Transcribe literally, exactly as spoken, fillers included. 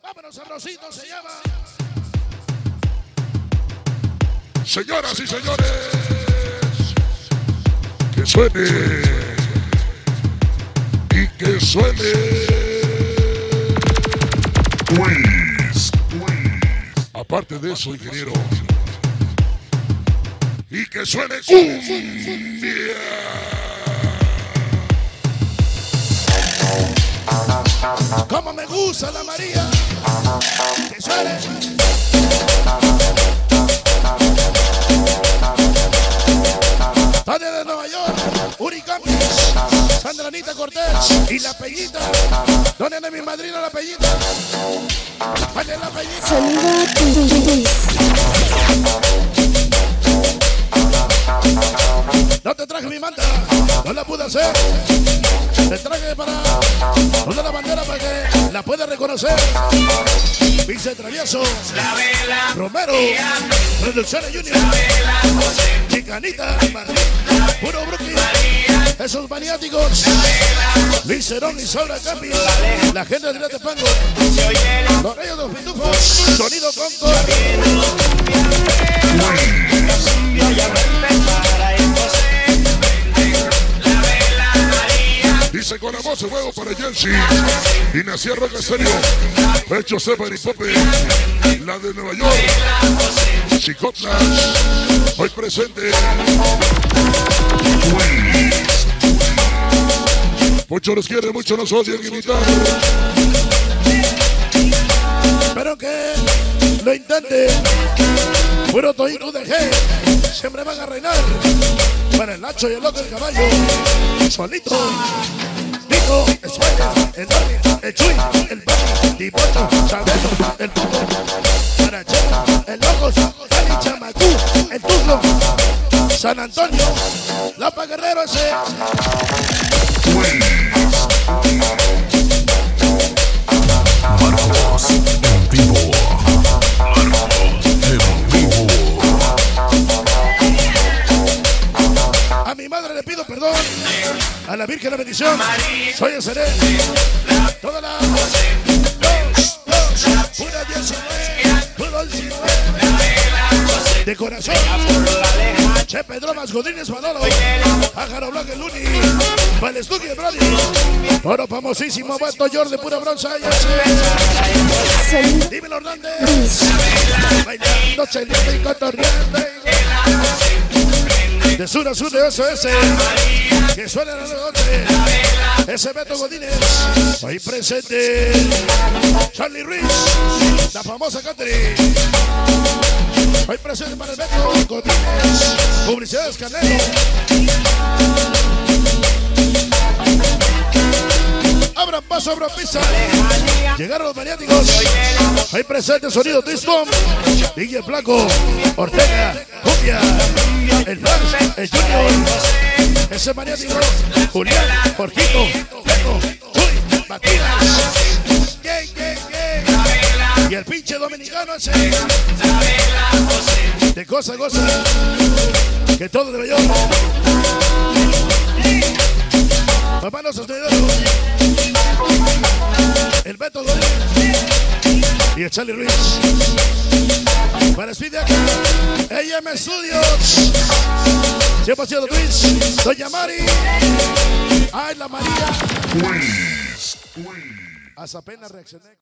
Vámonos, sabrosito se llama. Señoras y señores, que suene y que suene. Quiz, quiz. Aparte de eso, ingeniero, y que suene cumbia. Como me gusta la María, que suene. Tania de Nueva York, Uricampis, Sandra Anita Cortés y la Peñita. ¿Dónde anda mi madrina la Peñita? ¿Dónde es la Peñita? Sonido Twist. No te traje mi manta, no la pude hacer. Te traje para una la bandera para que la puedas reconocer. Vice Travieso, Romero, Producciones Junior, Chicanita, Martín, Puro Brooklyn, esos maniáticos, Licerón y Saura Campis, la gente de Tepango, los reyes de los pitufos, Sonido Concord. Dice con la voz de huevo para Jensi y Nacía Roca Serio, Pecho Sefer y Pope, la de Nueva York, Chicotlas, hoy presente. Muchos nos quieren, muchos nos odian, imitar. Espero que lo intente. Puro Toito de G, siempre van a reinar. Para el Nacho y el loco del caballo, solito. Nico, Spider, el Dani, el Chuy, el Bani, Dibocho, Sabelo, el Tuco. Para Chema, el Locos, Dani Chamacú, el Tuco. San Antonio, Lapa Guerrero ese. Marcos en vivo. Marcos en vivo. A mi madre le pido perdón. A la Virgen la bendición. Soy el Seré. Toda la. Dos, dos, pura diecinueve. Puro diecinueve. De corazón. Che Pedro Más Godínez Manolo. Pájaro Blanco el Luni. Valestuki el Brody. Toro famosísimo. Bato York de pura bronza. Dímelo Hernández. Bailando, chelito y cotorreando. De sur a sur de S S, que suena la noche. Ese Beto Godínez, hoy presente. Charlie Rich, la famosa country. Hoy presente para el Beto Godínez. Publicidades Canelo. Abran paso, abran pista. Llegaron los maniáticos. Hoy presente Sonido Twistom. D J Blanco, Ortega, Cumbia, el Frank, el Junior, ese maniático, Julián, Jorgito, Leco, Chuy, Batidas, yeah, yeah, yeah. Y el pinche dominicano ese, de cosa a cosa, que todo de York. Papá no sostenedor, el Beto Godínez y el Charlie Ruiz. Para Speed de acá, A M Studios, cien por ciento Twins, Doña Mari, ay la María. Quiz, quiz. Hasta apenas reaccioné.